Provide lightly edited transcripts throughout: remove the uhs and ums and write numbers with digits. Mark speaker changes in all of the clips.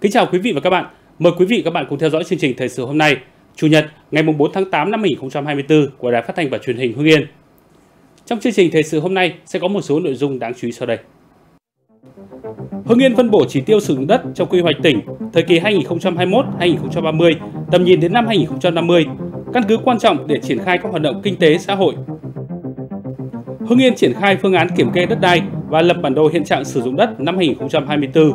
Speaker 1: Kính chào quý vị và các bạn. Mời quý vị và các bạn cùng theo dõi chương trình Thời sự hôm nay, Chủ nhật, ngày 4 tháng 8 năm 2024 của Đài Phát thanh và Truyền hình Hưng Yên. Trong chương trình Thời sự hôm nay sẽ có một số nội dung đáng chú ý sau đây. Hưng Yên phân bổ chỉ tiêu sử dụng đất trong quy hoạch tỉnh thời kỳ 2021-2030, tầm nhìn đến năm 2050, căn cứ quan trọng để triển khai các hoạt động kinh tế xã hội. Hưng Yên triển khai phương án kiểm kê đất đai và lập bản đồ hiện trạng sử dụng đất năm 2024.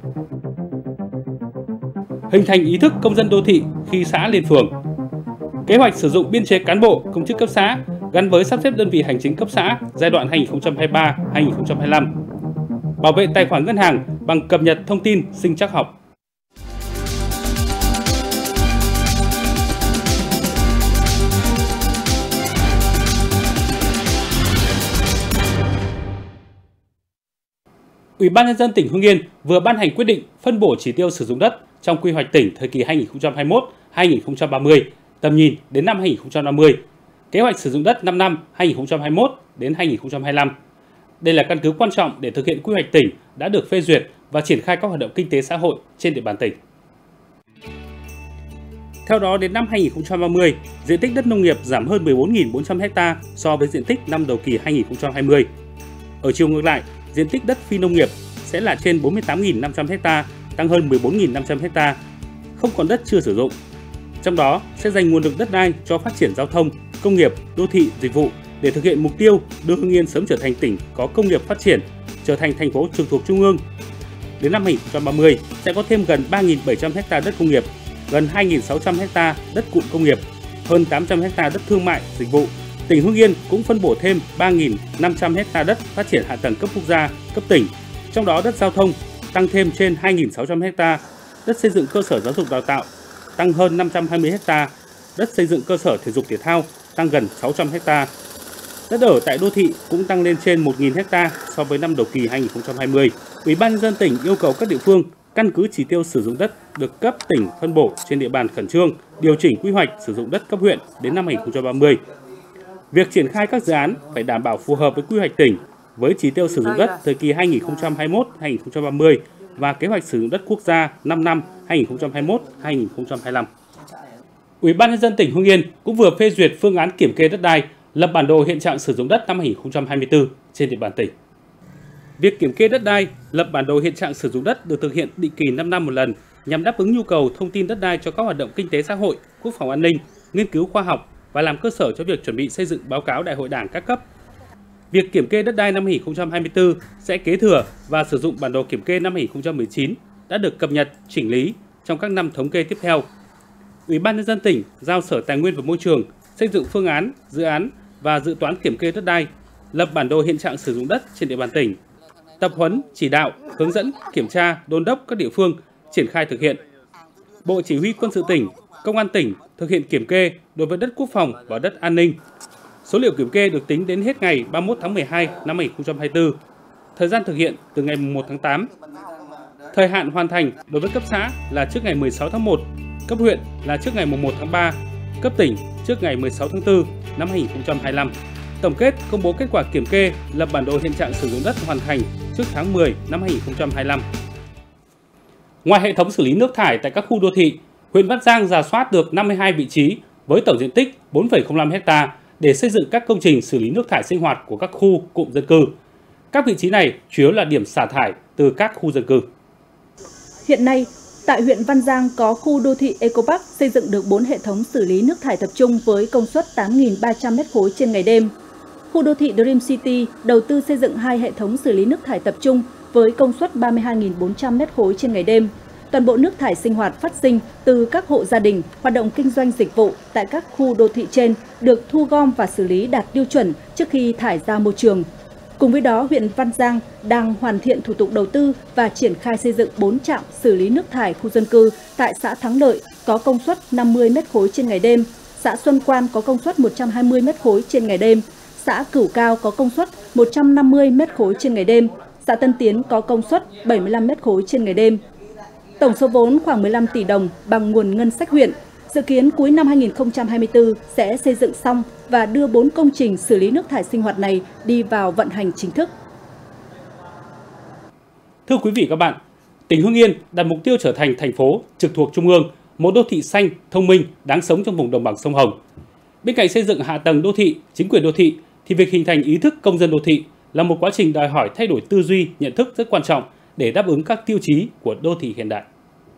Speaker 1: Hình thành ý thức công dân đô thị khi xã lên phường. Kế hoạch sử dụng biên chế cán bộ, công chức cấp xã gắn với sắp xếp đơn vị hành chính cấp xã giai đoạn 2023-2025. Bảo vệ tài khoản ngân hàng bằng cập nhật thông tin sinh trắc học. Ủy ban nhân dân tỉnh Hưng Yên vừa ban hành quyết định phân bổ chỉ tiêu sử dụng đất trong quy hoạch tỉnh thời kỳ 2021-2030, tầm nhìn đến năm 2050, kế hoạch sử dụng đất 5 năm 2021 đến 2025. Đây là căn cứ quan trọng để thực hiện quy hoạch tỉnh đã được phê duyệt và triển khai các hoạt động kinh tế xã hội trên địa bàn tỉnh. Theo đó, đến năm 2030, diện tích đất nông nghiệp giảm hơn 14.400 ha so với diện tích năm đầu kỳ 2020. Ở chiều ngược lại, diện tích đất phi nông nghiệp sẽ là trên 48.500 ha, tăng hơn 14.500 ha, không còn đất chưa sử dụng. Trong đó sẽ dành nguồn lực đất đai cho phát triển giao thông, công nghiệp, đô thị, dịch vụ để thực hiện mục tiêu đưa Hưng Yên sớm trở thành tỉnh có công nghiệp phát triển, trở thành thành phố trực thuộc Trung ương. Đến năm 2030 sẽ có thêm gần 3.700 ha đất công nghiệp, gần 2.600 ha đất cụm công nghiệp, hơn 800 ha đất thương mại, dịch vụ. Tỉnh Hưng Yên cũng phân bổ thêm 3.500 ha đất phát triển hạ tầng cấp quốc gia, cấp tỉnh, trong đó đất giao thông tăng thêm trên 2.600 ha, đất xây dựng cơ sở giáo dục đào tạo tăng hơn 520 ha, đất xây dựng cơ sở thể dục thể thao tăng gần 600 ha. Đất ở tại đô thị cũng tăng lên trên 1.000 ha so với năm đầu kỳ 2020. Ủy ban nhân dân tỉnh yêu cầu các địa phương căn cứ chỉ tiêu sử dụng đất được cấp tỉnh phân bổ trên địa bàn khẩn trương điều chỉnh quy hoạch sử dụng đất cấp huyện đến năm 2030. Việc triển khai các dự án phải đảm bảo phù hợp với quy hoạch tỉnh với chỉ tiêu sử dụng đất thời kỳ 2021-2030 và kế hoạch sử dụng đất quốc gia 5 năm 2021-2025. Ủy ban nhân dân tỉnh Hưng Yên cũng vừa phê duyệt phương án kiểm kê đất đai, lập bản đồ hiện trạng sử dụng đất năm 2024 trên địa bàn tỉnh. Việc kiểm kê đất đai, lập bản đồ hiện trạng sử dụng đất được thực hiện định kỳ 5 năm một lần nhằm đáp ứng nhu cầu thông tin đất đai cho các hoạt động kinh tế xã hội, quốc phòng an ninh, nghiên cứu khoa học và làm cơ sở cho việc chuẩn bị xây dựng báo cáo Đại hội Đảng các cấp. Việc kiểm kê đất đai năm 2024 sẽ kế thừa và sử dụng bản đồ kiểm kê năm 2019 đã được cập nhật, chỉnh lý trong các năm thống kê tiếp theo. Ủy ban nhân dân tỉnh giao Sở Tài nguyên và Môi trường xây dựng phương án, dự án và dự toán kiểm kê đất đai, lập bản đồ hiện trạng sử dụng đất trên địa bàn tỉnh, tập huấn, chỉ đạo, hướng dẫn, kiểm tra, đôn đốc các địa phương triển khai thực hiện. Bộ Chỉ huy Quân sự tỉnh, Công an tỉnh thực hiện kiểm kê đối với đất quốc phòng và đất an ninh. Số liệu kiểm kê được tính đến hết ngày 31 tháng 12 năm 2024. Thời gian thực hiện từ ngày 1 tháng 8. Thời hạn hoàn thành đối với cấp xã là trước ngày 16 tháng 1, cấp huyện là trước ngày 1 tháng 3, cấp tỉnh trước ngày 16 tháng 4 năm 2025. Tổng kết công bố kết quả kiểm kê, lập bản đồ hiện trạng sử dụng đất hoàn thành trước tháng 10 năm 2025. Ngoài hệ thống xử lý nước thải tại các khu đô thị, huyện Văn Giang rà soát được 52 vị trí với tổng diện tích 4,05 ha để xây dựng các công trình xử lý nước thải sinh hoạt của các khu cụm dân cư. Các vị trí này chủ yếu là điểm xả thải từ các khu dân cư.
Speaker 2: Hiện nay, tại huyện Văn Giang có khu đô thị Eco Park xây dựng được 4 hệ thống xử lý nước thải tập trung với công suất 8.300 m3 trên ngày đêm. Khu đô thị Dream City đầu tư xây dựng 2 hệ thống xử lý nước thải tập trung với công suất 32.400 m3 trên ngày đêm. Toàn bộ nước thải sinh hoạt phát sinh từ các hộ gia đình, hoạt động kinh doanh dịch vụ tại các khu đô thị trên được thu gom và xử lý đạt tiêu chuẩn trước khi thải ra môi trường. Cùng với đó, huyện Văn Giang đang hoàn thiện thủ tục đầu tư và triển khai xây dựng 4 trạm xử lý nước thải khu dân cư tại xã Thắng Lợi có công suất 50 m3 trên ngày đêm, xã Xuân Quan có công suất 120 m3 trên ngày đêm, xã Cửu Cao có công suất 150 m3 trên ngày đêm, xã Tân Tiến có công suất 75 m3 trên ngày đêm. Tổng số vốn khoảng 15 tỷ đồng bằng nguồn ngân sách huyện. Dự kiến cuối năm 2024 sẽ xây dựng xong và đưa 4 công trình xử lý nước thải sinh hoạt này đi vào vận hành chính thức.
Speaker 1: Thưa quý vị và các bạn, Tỉnh Hưng Yên đặt mục tiêu trở thành thành phố trực thuộc Trung ương, một đô thị xanh, thông minh, đáng sống trong vùng đồng bằng sông Hồng. Bên cạnh xây dựng hạ tầng đô thị, chính quyền đô thị, thì việc hình thành ý thức công dân đô thị là một quá trình đòi hỏi thay đổi tư duy, nhận thức rất quan trọng để đáp ứng các tiêu chí của đô thị hiện đại.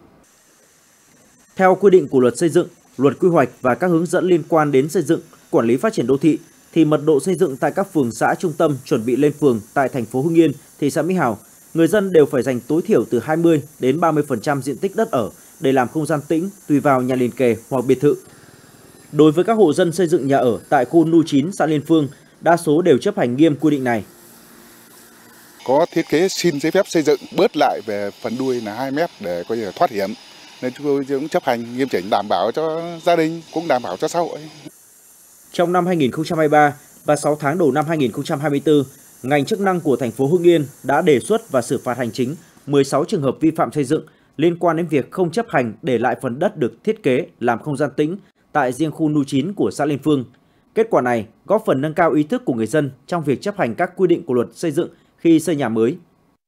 Speaker 3: Theo quy định của luật xây dựng, luật quy hoạch và các hướng dẫn liên quan đến xây dựng, quản lý phát triển đô thị, thì mật độ xây dựng tại các phường xã trung tâm chuẩn bị lên phường tại thành phố Hưng Yên, thị xã Mỹ Hào, người dân đều phải dành tối thiểu từ 20 đến 30% diện tích đất ở để làm không gian tĩnh tùy vào nhà liền kề hoặc biệt thự. Đối với các hộ dân xây dựng nhà ở tại khu Nu 9 xã Liên Phương, đa số đều chấp hành nghiêm quy định này.
Speaker 4: Có thiết kế xin giấy phép xây dựng bớt lại về phần đuôi là 2 mét để có thể thoát hiểm, nên chúng tôi cũng chấp hành nghiêm chỉnh, đảm bảo cho gia đình cũng đảm bảo cho xã hội.
Speaker 3: Trong năm 2023 và 6 tháng đầu năm 2024, ngành chức năng của thành phố Hưng Yên đã đề xuất và xử phạt hành chính 16 trường hợp vi phạm xây dựng liên quan đến việc không chấp hành để lại phần đất được thiết kế làm không gian tĩnh tại riêng khu Nu 9 của xã Liên Phương. Kết quả này góp phần nâng cao ý thức của người dân trong việc chấp hành các quy định của luật xây dựng khi xây nhà mới.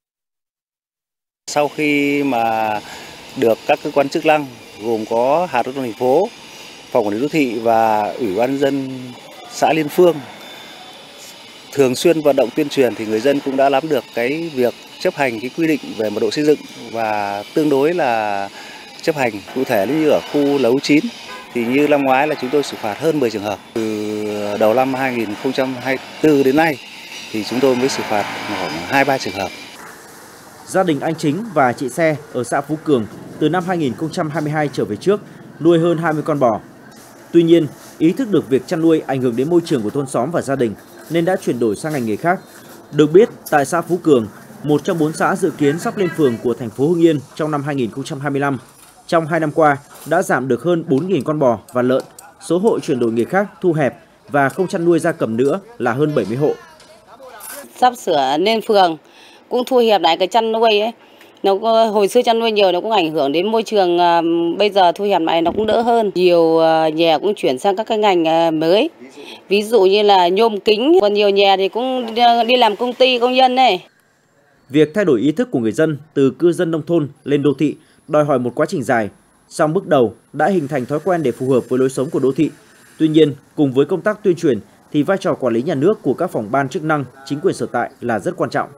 Speaker 5: Sau khi mà được các cơ quan chức năng gồm có Hạt giao thông thành phố, Phòng quản lý đô thị và Ủy ban nhân dân xã Liên Phương thường xuyên vận động tuyên truyền, thì người dân cũng đã nắm được cái việc chấp hành cái quy định về mật độ xây dựng và tương đối là chấp hành. Cụ thể như ở khu Lấu 9 thì như năm ngoái là chúng tôi xử phạt hơn 10 trường hợp. Từ đầu năm 2024 đến nay thì chúng tôi mới xử phạt khoảng 2-3 trường hợp.
Speaker 3: Gia đình anh Chính và chị Xe ở xã Phú Cường từ năm 2022 trở về trước nuôi hơn 20 con bò. Tuy nhiên, ý thức được việc chăn nuôi ảnh hưởng đến môi trường của thôn xóm và gia đình nên đã chuyển đổi sang ngành nghề khác. Được biết, tại xã Phú Cường, một trong 4 xã dự kiến sắp lên phường của thành phố Hưng Yên trong năm 2025, trong 2 năm qua đã giảm được hơn 4.000 con bò và lợn. Số hộ chuyển đổi nghề khác thu hẹp và không chăn nuôi gia cầm nữa là hơn 70 hộ.
Speaker 6: Sắp sửa lên phường cũng thu hẹp lại cái chăn nuôi ấy. Hồi xưa chăn nuôi nhiều nó cũng ảnh hưởng đến môi trường, bây giờ thu hẹp lại nó cũng đỡ hơn. Nhiều nhà cũng chuyển sang các cái ngành mới, ví dụ như là nhôm kính, còn nhiều nhà thì cũng đi làm công ty công nhân này.
Speaker 3: Việc thay đổi ý thức của người dân từ cư dân nông thôn lên đô thị đòi hỏi một quá trình dài, song bước đầu đã hình thành thói quen để phù hợp với lối sống của đô thị. Tuy nhiên, cùng với công tác tuyên truyền thì vai trò quản lý nhà nước của các phòng ban chức năng, chính quyền sở tại là rất quan trọng.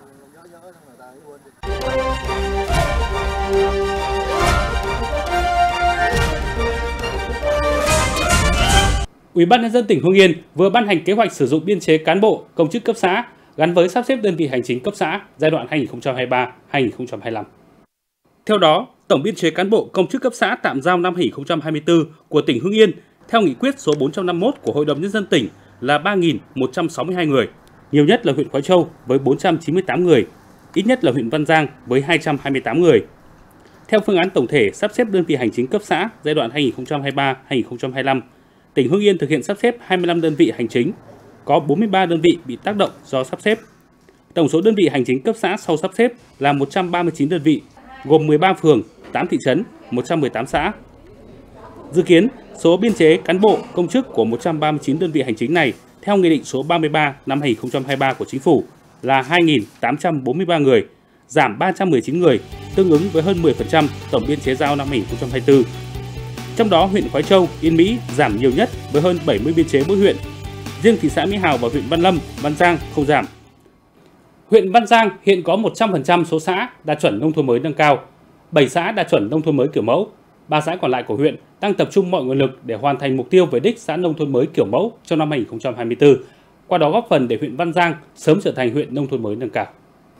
Speaker 1: Ủy ban nhân dân tỉnh Hưng Yên vừa ban hành kế hoạch sử dụng biên chế cán bộ, công chức cấp xã gắn với sắp xếp đơn vị hành chính cấp xã giai đoạn 2023-2025. Theo đó, tổng biên chế cán bộ công chức cấp xã tạm giao năm 2024 của tỉnh Hưng Yên theo nghị quyết số 451 của Hội đồng nhân dân tỉnh là 3.162 người, nhiều nhất là huyện Khói Châu với 498 người, ít nhất là huyện Văn Giang với 228 người. Theo phương án tổng thể sắp xếp đơn vị hành chính cấp xã giai đoạn 2023-2025, tỉnh Hưng Yên thực hiện sắp xếp 25 đơn vị hành chính, có 43 đơn vị bị tác động do sắp xếp. Tổng số đơn vị hành chính cấp xã sau sắp xếp là 139 đơn vị, gồm 13 phường, 8 thị trấn, 118 xã. Dự kiến, số biên chế cán bộ, công chức của 139 đơn vị hành chính này theo Nghị định số 33 năm 2023 của Chính phủ là 2.843 người, giảm 319 người, tương ứng với hơn 10% tổng biên chế giao năm 2024. Trong đó, huyện Khói Châu, Yên Mỹ giảm nhiều nhất với hơn 70 biên chế mỗi huyện. Riêng thị xã Mỹ Hào và huyện Văn Lâm, Văn Giang không giảm. Huyện Văn Giang hiện có 100% số xã đạt chuẩn nông thôn mới nâng cao, 7 xã đạt chuẩn nông thôn mới kiểu mẫu, 3 xã còn lại của huyện đang tập trung mọi nguồn lực để hoàn thành mục tiêu về đích xã nông thôn mới kiểu mẫu trong năm 2024, qua đó góp phần để huyện Văn Giang sớm trở thành huyện nông thôn mới nâng cao.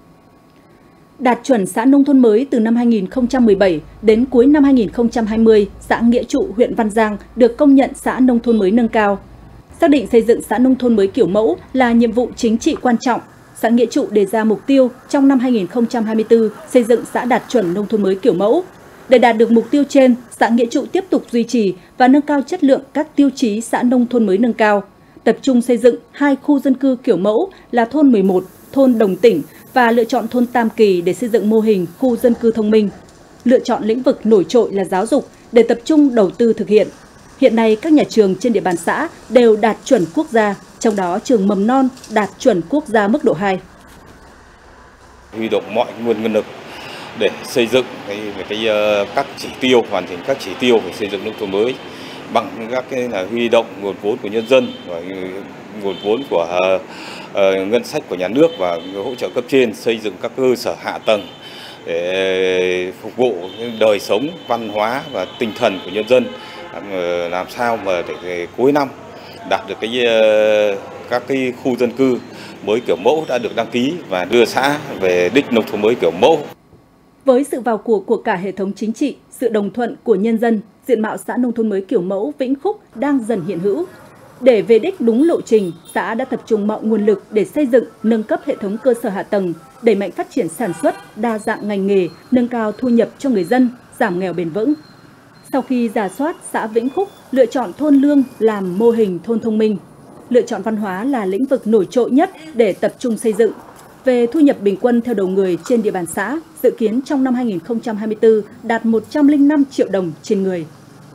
Speaker 2: Đạt chuẩn xã nông thôn mới từ năm 2017 đến cuối năm 2020, xã Nghĩa Trụ, huyện Văn Giang được công nhận xã nông thôn mới nâng cao. Xác định xây dựng xã nông thôn mới kiểu mẫu là nhiệm vụ chính trị quan trọng, xã Nghĩa Trụ đề ra mục tiêu trong năm 2024 xây dựng xã đạt chuẩn nông thôn mới kiểu mẫu. Để đạt được mục tiêu trên, xã Nghĩa Trụ tiếp tục duy trì và nâng cao chất lượng các tiêu chí xã nông thôn mới nâng cao, tập trung xây dựng 2 khu dân cư kiểu mẫu là thôn 11, thôn Đồng Tỉnh và lựa chọn thôn Tam Kỳ để xây dựng mô hình khu dân cư thông minh. Lựa chọn lĩnh vực nổi trội là giáo dục để tập trung đầu tư thực hiện. Hiện nay, các nhà trường trên địa bàn xã đều đạt chuẩn quốc gia, trong đó trường mầm non đạt chuẩn quốc gia mức độ 2.
Speaker 7: Huy động mọi nguồn lực để xây dựng các chỉ tiêu, hoàn thành các chỉ tiêu về xây dựng nông thôn mới bằng các huy động nguồn vốn của nhân dân và nguồn vốn của ngân sách của nhà nước và hỗ trợ cấp trên, xây dựng các cơ sở hạ tầng để phục vụ đời sống, văn hóa và tinh thần của nhân dân, làm sao mà để cuối năm đạt được các khu dân cư mới kiểu mẫu đã được đăng ký và đưa xã về đích nông thôn mới kiểu mẫu.
Speaker 2: Với sự vào cuộc của cả hệ thống chính trị, sự đồng thuận của nhân dân, diện mạo xã nông thôn mới kiểu mẫu Vĩnh Khúc đang dần hiện hữu. Để về đích đúng lộ trình, xã đã tập trung mọi nguồn lực để xây dựng, nâng cấp hệ thống cơ sở hạ tầng, đẩy mạnh phát triển sản xuất, đa dạng ngành nghề, nâng cao thu nhập cho người dân, giảm nghèo bền vững. Sau khi rà soát, xã Vĩnh Khúc lựa chọn thôn Lương làm mô hình thôn thông minh. Lựa chọn văn hóa là lĩnh vực nổi trội nhất để tập trung xây dựng. Về thu nhập bình quân theo đầu người trên địa bàn xã, dự kiến trong năm 2024 đạt 105 triệu đồng trên người.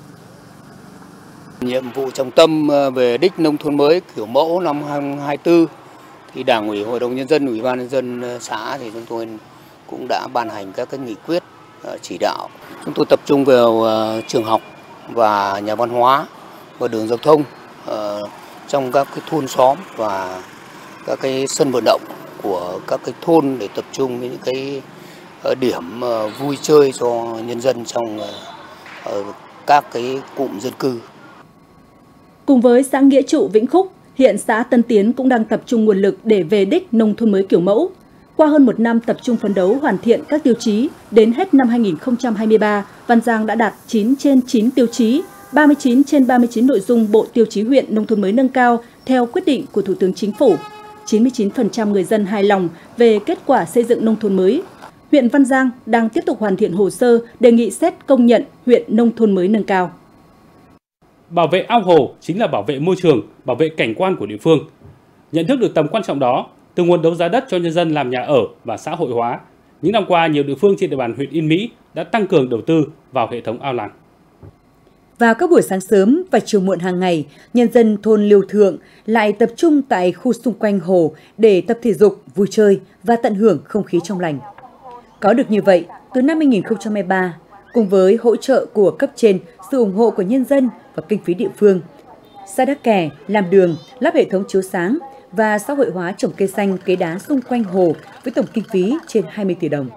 Speaker 8: Nhiệm vụ trọng tâm về đích nông thôn mới kiểu mẫu năm 2024 thì Đảng ủy, Hội đồng Nhân dân, Ủy ban Nhân dân xã thì chúng tôi cũng đã ban hành các cái nghị quyết chỉ đạo. Chúng tôi tập trung vào trường học và nhà văn hóa và đường giao thông trong các cái thôn xóm và các cái sân vận động của các cái thôn để tập trung những cái điểm vui chơi cho nhân dân trong các cái cụm dân cư.
Speaker 2: Cùng với xã Nghĩa Trụ, Vĩnh Khúc, hiện xã Tân Tiến cũng đang tập trung nguồn lực để về đích nông thôn mới kiểu mẫu. Qua hơn một năm tập trung phấn đấu hoàn thiện các tiêu chí, đến hết năm 2023, Văn Giang đã đạt 9 trên 9 tiêu chí, 39 trên 39 nội dung bộ tiêu chí huyện nông thôn mới nâng cao theo quyết định của Thủ tướng Chính phủ. 99% người dân hài lòng về kết quả xây dựng nông thôn mới. Huyện Văn Giang đang tiếp tục hoàn thiện hồ sơ đề nghị xét công nhận huyện nông thôn mới nâng cao.
Speaker 1: Bảo vệ ao hồ chính là bảo vệ môi trường, bảo vệ cảnh quan của địa phương. Nhận thức được tầm quan trọng đó, từ nguồn đấu giá đất cho nhân dân làm nhà ở và xã hội hóa, những năm qua nhiều địa phương trên địa bàn huyện Yên Mỹ đã tăng cường đầu tư vào hệ thống ao làng.
Speaker 9: Vào các buổi sáng sớm và chiều muộn hàng ngày, nhân dân thôn Liêu Thượng lại tập trung tại khu xung quanh hồ để tập thể dục, vui chơi và tận hưởng không khí trong lành. Có được như vậy, từ năm 2023, cùng với hỗ trợ của cấp trên, sự ủng hộ của nhân dân và kinh phí địa phương, xã đã kè, làm đường, lắp hệ thống chiếu sáng và xã hội hóa trồng cây xanh, cây đá xung quanh hồ với tổng kinh phí trên 20 tỷ đồng.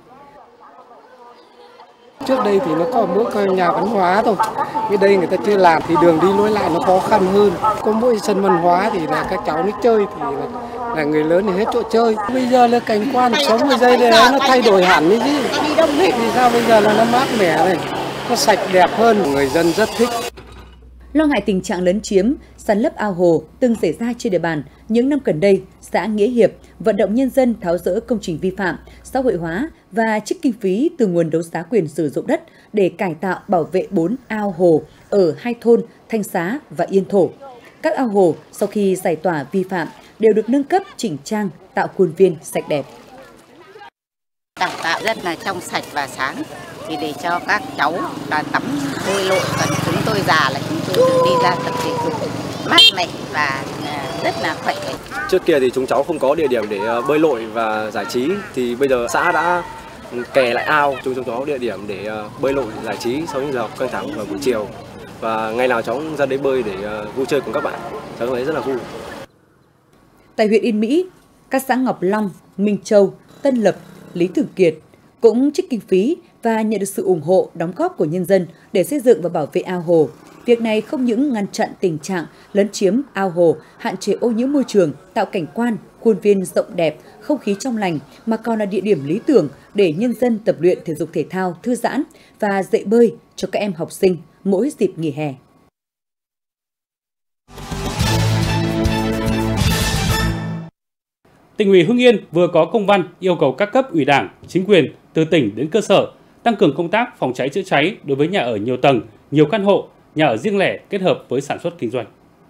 Speaker 10: Trước đây thì nó có mỗi cái nhà văn hóa thôi, cái đây người ta chưa làm thì đường đi lối lại nó khó khăn hơn. Có mỗi sân văn hóa thì là các cháu nó chơi thì là người lớn thì hết chỗ chơi. Bây giờ là cảnh quan sống bây giờ nó thay đổi hẳn đấy chứ. Vì sao bây giờ là nó mát mẻ này, nó sạch đẹp hơn, người dân rất thích.
Speaker 9: Lo ngại tình trạng lấn chiếm, san lấp ao hồ từng xảy ra trên địa bàn, những năm gần đây, xã Nghĩa Hiệp vận động nhân dân tháo dỡ công trình vi phạm, xã hội hóa và trích kinh phí từ nguồn đấu giá quyền sử dụng đất để cải tạo bảo vệ 4 ao hồ ở 2 thôn Thanh Xá và Yên Thổ. Các ao hồ sau khi giải tỏa vi phạm đều được nâng cấp chỉnh trang, tạo khuôn viên sạch đẹp.
Speaker 11: Cải tạo rất là trong sạch và sáng thì để cho các cháu là tắm bơi lội, còn chúng tôi già là chúng tôi được đi ra tập thể dục mát mẻ và rất là khỏe.
Speaker 12: Trước kia thì chúng cháu không có địa điểm để bơi lội và giải trí, thì bây giờ xã đã kè lại ao cho chúng cháu địa điểm để bơi lội giải trí sau những giờ học căng thẳng vào buổi chiều, và ngày nào cháu cũng ra đấy bơi để vui chơi cùng các bạn, cháu thấy rất là vui.
Speaker 9: Tại huyện Yên Mỹ, các xã Ngọc Long, Minh Châu, Tân Lập, Lý Thường Kiệt cũng trích kinh phí và nhận được sự ủng hộ đóng góp của nhân dân để xây dựng và bảo vệ ao hồ. Việc này không những ngăn chặn tình trạng lấn chiếm ao hồ, hạn chế ô nhiễm môi trường, tạo cảnh quan, khuôn viên rộng đẹp, không khí trong lành, mà còn là địa điểm lý tưởng để nhân dân tập luyện thể dục thể thao, thư giãn và dạy bơi cho các em học sinh mỗi dịp nghỉ hè.
Speaker 1: Tỉnh ủy Hưng Yên vừa có công văn yêu cầu các cấp ủy Đảng, chính quyền từ tỉnh đến cơ sở tăng cường công tác phòng cháy chữa cháy đối với nhà ở nhiều tầng, nhiều căn hộ, nhà ở riêng lẻ kết hợp với sản xuất kinh doanh.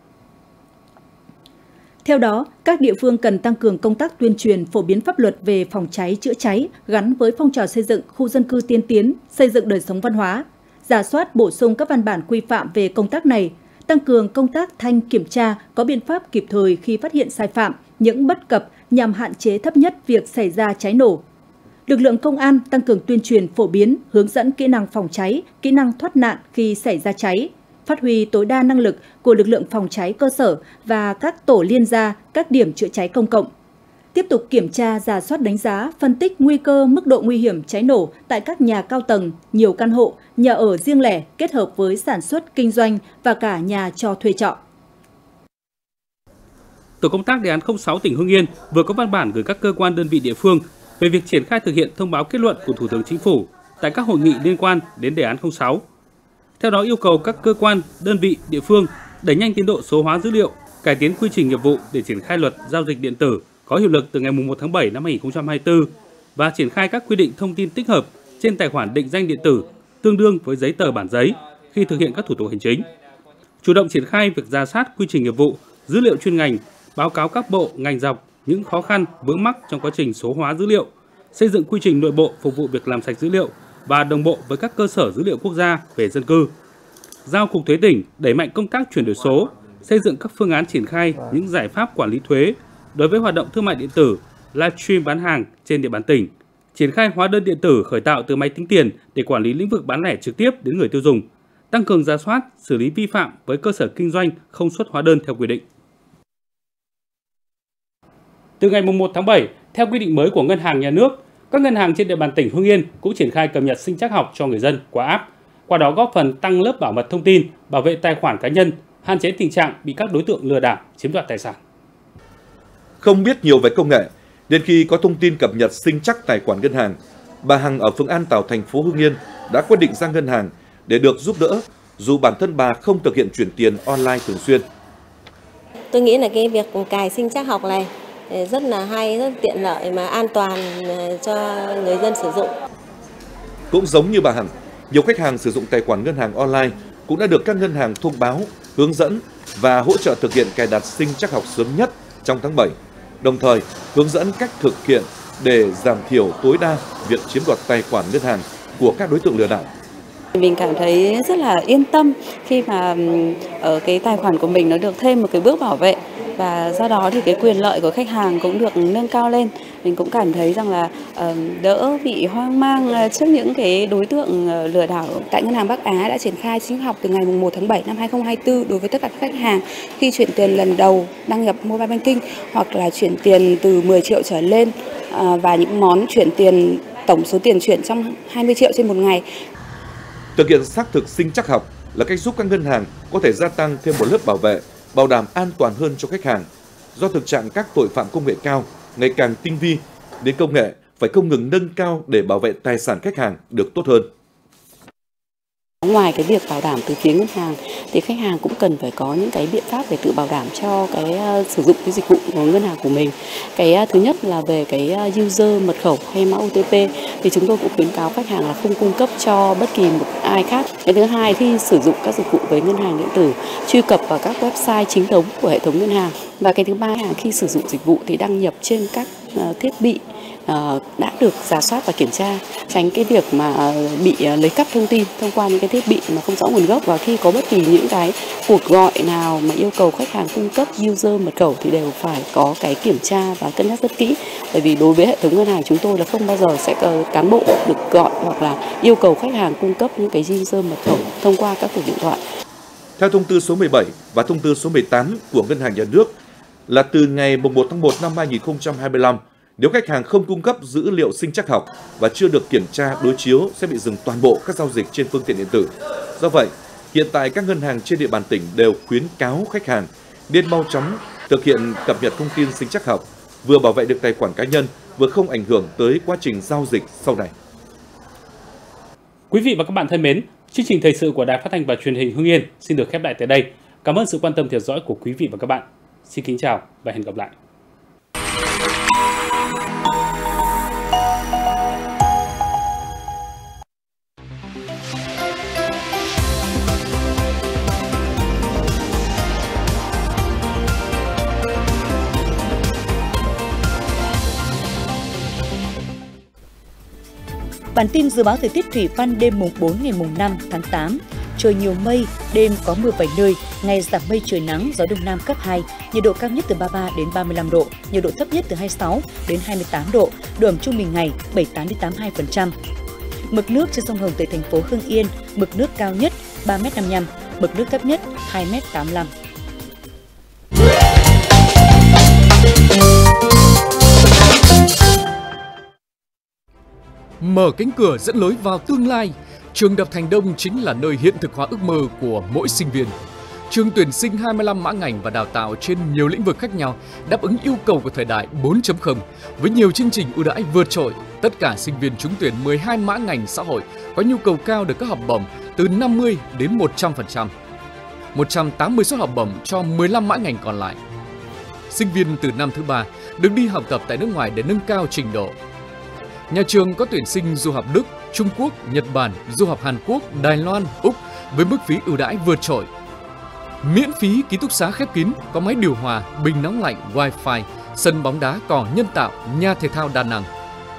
Speaker 2: Theo đó, các địa phương cần tăng cường công tác tuyên truyền phổ biến pháp luật về phòng cháy chữa cháy gắn với phong trào xây dựng khu dân cư tiên tiến, xây dựng đời sống văn hóa, rà soát bổ sung các văn bản quy phạm về công tác này, tăng cường công tác thanh kiểm tra, có biện pháp kịp thời khi phát hiện sai phạm, những bất cập nhằm hạn chế thấp nhất việc xảy ra cháy nổ. Lực lượng công an tăng cường tuyên truyền phổ biến, hướng dẫn kỹ năng phòng cháy, kỹ năng thoát nạn khi xảy ra cháy, phát huy tối đa năng lực của lực lượng phòng cháy cơ sở và các tổ liên gia, các điểm chữa cháy công cộng. Tiếp tục kiểm tra, rà soát đánh giá, phân tích nguy cơ mức độ nguy hiểm cháy nổ tại các nhà cao tầng, nhiều căn hộ, nhà ở riêng lẻ kết hợp với sản xuất, kinh doanh và cả nhà cho thuê trọ.
Speaker 1: Tổ công tác đề án 06 tỉnh Hưng Yên vừa có văn bản gửi các cơ quan đơn vị địa phương về việc triển khai thực hiện thông báo kết luận của Thủ tướng Chính phủ tại các hội nghị liên quan đến đề án 06. Theo đó yêu cầu các cơ quan, đơn vị, địa phương đẩy nhanh tiến độ số hóa dữ liệu, cải tiến quy trình nghiệp vụ để triển khai luật giao dịch điện tử có hiệu lực từ ngày 1 tháng 7 năm 2024 và triển khai các quy định thông tin tích hợp trên tài khoản định danh điện tử tương đương với giấy tờ bản giấy khi thực hiện các thủ tục hành chính. Chủ động triển khai việc rà soát quy trình nghiệp vụ, dữ liệu chuyên ngành, báo cáo các bộ, ngành dọc những khó khăn, vướng mắc trong quá trình số hóa dữ liệu, xây dựng quy trình nội bộ phục vụ việc làm sạch dữ liệu và đồng bộ với các cơ sở dữ liệu quốc gia về dân cư. Giao Cục Thuế tỉnh đẩy mạnh công tác chuyển đổi số, xây dựng các phương án triển khai những giải pháp quản lý thuế đối với hoạt động thương mại điện tử, livestream bán hàng trên địa bàn tỉnh, triển khai hóa đơn điện tử khởi tạo từ máy tính tiền để quản lý lĩnh vực bán lẻ trực tiếp đến người tiêu dùng, tăng cường rà soát, xử lý vi phạm với cơ sở kinh doanh không xuất hóa đơn theo quy định. Từ ngày 1 tháng 7, theo quy định mới của Ngân hàng Nhà nước, các ngân hàng trên địa bàn tỉnh Hưng Yên cũng triển khai cập nhật sinh trắc học cho người dân qua app, qua đó góp phần tăng lớp bảo mật thông tin, bảo vệ tài khoản cá nhân, hạn chế tình trạng bị các đối tượng lừa đảo chiếm đoạt tài sản.
Speaker 13: Không biết nhiều về công nghệ, nên khi có thông tin cập nhật sinh trắc tài khoản ngân hàng, bà Hằng ở phường An Tảo, thành phố Hưng Yên đã quyết định ra ngân hàng để được giúp đỡ, dù bản thân bà không thực hiện chuyển tiền online thường xuyên.
Speaker 14: Tôi nghĩ là cái việc cài sinh trắc học này rất là hay, rất tiện lợi mà an toàn cho người dân sử dụng.
Speaker 13: Cũng giống như bà Hằng, nhiều khách hàng sử dụng tài khoản ngân hàng online cũng đã được các ngân hàng thông báo, hướng dẫn và hỗ trợ thực hiện cài đặt sinh trắc học sớm nhất trong tháng 7, đồng thời hướng dẫn cách thực hiện để giảm thiểu tối đa việc chiếm đoạt tài khoản ngân hàng của các đối tượng lừa đảo.
Speaker 15: Mình cảm thấy rất là yên tâm khi mà ở cái tài khoản của mình nó được thêm một cái bước bảo vệ, và do đó thì cái quyền lợi của khách hàng cũng được nâng cao lên. Mình cũng cảm thấy rằng là đỡ bị hoang mang trước những cái đối tượng lừa đảo.
Speaker 16: Tại Ngân hàng Bắc Á đã triển khai sinh trắc học từ ngày 1 tháng 7 năm 2024 đối với tất cả các khách hàng khi chuyển tiền lần đầu đăng nhập mobile banking hoặc là chuyển tiền từ 10 triệu trở lên và những món chuyển tiền tổng số tiền chuyển trong 20 triệu trên một ngày.
Speaker 13: Thực hiện xác thực sinh trắc học là cách giúp các ngân hàng có thể gia tăng thêm một lớp bảo vệ, bảo đảm an toàn hơn cho khách hàng. Do thực trạng các tội phạm công nghệ cao ngày càng tinh vi, nên công nghệ phải không ngừng nâng cao để bảo vệ tài sản khách hàng được tốt hơn.
Speaker 16: Ngoài cái việc bảo đảm từ phía ngân hàng thì khách hàng cũng cần phải có những cái biện pháp để tự bảo đảm cho cái sử dụng cái dịch vụ của ngân hàng của mình. Cái thứ nhất là về cái user mật khẩu hay mã OTP thì chúng tôi cũng khuyến cáo khách hàng là không cung cấp cho bất kỳ một ai khác. Cái thứ hai, khi sử dụng các dịch vụ với ngân hàng điện tử, truy cập vào các website chính thống của hệ thống ngân hàng. Và cái thứ ba, khi sử dụng dịch vụ thì đăng nhập trên các thiết bị đã được rà soát và kiểm tra, tránh cái việc mà bị lấy cắp thông tin thông qua những cái thiết bị mà không rõ nguồn gốc. Và khi có bất kỳ những cái cuộc gọi nào mà yêu cầu khách hàng cung cấp user mật khẩu thì đều phải có cái kiểm tra và cân nhắc rất kỹ, bởi vì đối với hệ thống ngân hàng chúng tôi là không bao giờ sẽ có cán bộ được gọi hoặc là yêu cầu khách hàng cung cấp những cái user mật khẩu thông qua các cuộc điện thoại.
Speaker 13: Theo thông tư số 17 và thông tư số 18 của Ngân hàng Nhà nước là từ ngày 1 tháng 1 năm 2025, nếu khách hàng không cung cấp dữ liệu sinh trắc học và chưa được kiểm tra đối chiếu sẽ bị dừng toàn bộ các giao dịch trên phương tiện điện tử. Do vậy, hiện tại các ngân hàng trên địa bàn tỉnh đều khuyến cáo khách hàng nên mau chóng thực hiện cập nhật thông tin sinh trắc học, vừa bảo vệ được tài khoản cá nhân, vừa không ảnh hưởng tới quá trình giao dịch sau này.
Speaker 1: Quý vị và các bạn thân mến, chương trình thời sự của Đài Phát thanh và Truyền hình Hưng Yên xin được khép lại tại đây. Cảm ơn sự quan tâm theo dõi của quý vị và các bạn. Xin kính chào và hẹn gặp lại.
Speaker 2: Bản tin dự báo thời tiết thủy văn đêm mùng 4 ngày mùng 5 tháng 8.
Speaker 9: trời nhiều mây, đêm có mưa vài nơi, ngày giảm mây trời nắng, gió đông nam cấp 2, nhiệt độ cao nhất từ 33 đến 35 độ, nhiệt độ thấp nhất từ 26 đến 28 độ, độ ẩm trung bình ngày 78 đến 82%. Mực nước trên sông Hồng tại thành phố Hưng Yên, mực nước cao nhất 3,55 m, mực nước thấp nhất 2,85 m.
Speaker 17: Mở cánh cửa dẫn lối vào tương lai, trường Đại học Thành Đông chính là nơi hiện thực hóa ước mơ của mỗi sinh viên. Trường tuyển sinh 25 mã ngành và đào tạo trên nhiều lĩnh vực khác nhau, đáp ứng yêu cầu của thời đại 4.0 với nhiều chương trình ưu đãi vượt trội. Tất cả sinh viên trúng tuyển 12 mã ngành xã hội có nhu cầu cao được các học bổng từ 50 đến 100%. 180 suất học bổng cho 15 mã ngành còn lại. Sinh viên từ năm thứ 3 được đi học tập tại nước ngoài để nâng cao trình độ. Nhà trường có tuyển sinh du học Đức, Trung Quốc, Nhật Bản, du học Hàn Quốc, Đài Loan, Úc với mức phí ưu đãi vượt trội. Miễn phí ký túc xá khép kín, có máy điều hòa, bình nóng lạnh, wifi, sân bóng đá cỏ nhân tạo, nhà thể thao đa năng.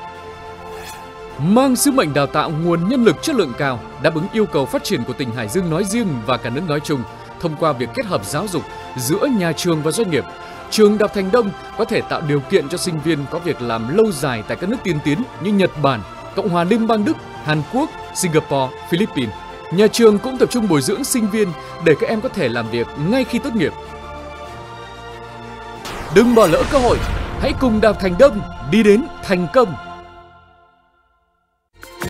Speaker 17: Mang sứ mệnh đào tạo nguồn nhân lực chất lượng cao, đáp ứng yêu cầu phát triển của tỉnh Hải Dương nói riêng và cả nước nói chung, thông qua việc kết hợp giáo dục giữa nhà trường và doanh nghiệp. Trường Đại học Thành Đông có thể tạo điều kiện cho sinh viên có việc làm lâu dài tại các nước tiên tiến như Nhật Bản, Cộng hòa Liên bang Đức, Hàn Quốc, Singapore, Philippines. Nhà trường cũng tập trung bồi dưỡng sinh viên để các em có thể làm việc ngay khi tốt nghiệp. Đừng bỏ lỡ cơ hội, hãy cùng Đại học Thành Đông đi đến thành công!